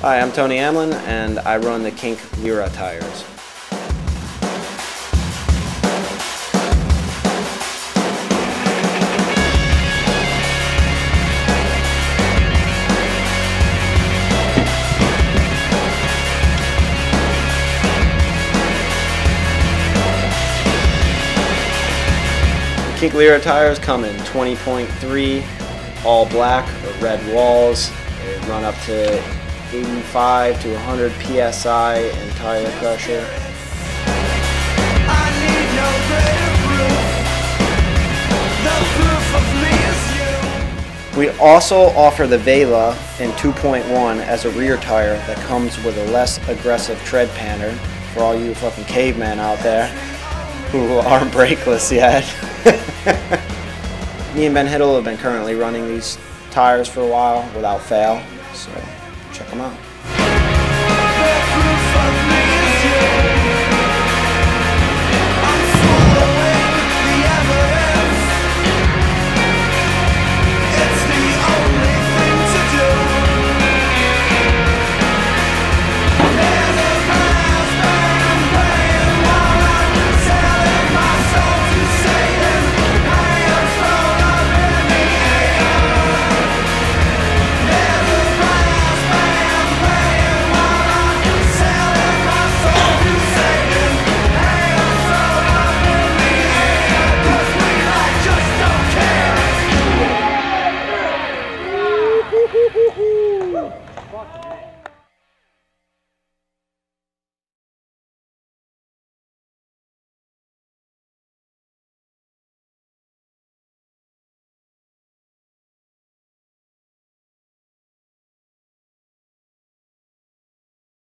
Hi, I'm Tony Hamlin, and I run the Kink Lyra tires. The Kink Lyra tires come in 20.3, all black or red walls. They run up to 85 to 100 psi in tire pressure. We also offer the Vela in 2.1 as a rear tire that comes with a less aggressive tread pattern for all you fucking cavemen out there who aren't brakeless yet. Me and Ben Hittle have been currently running these tires for a while without fail, so check them out.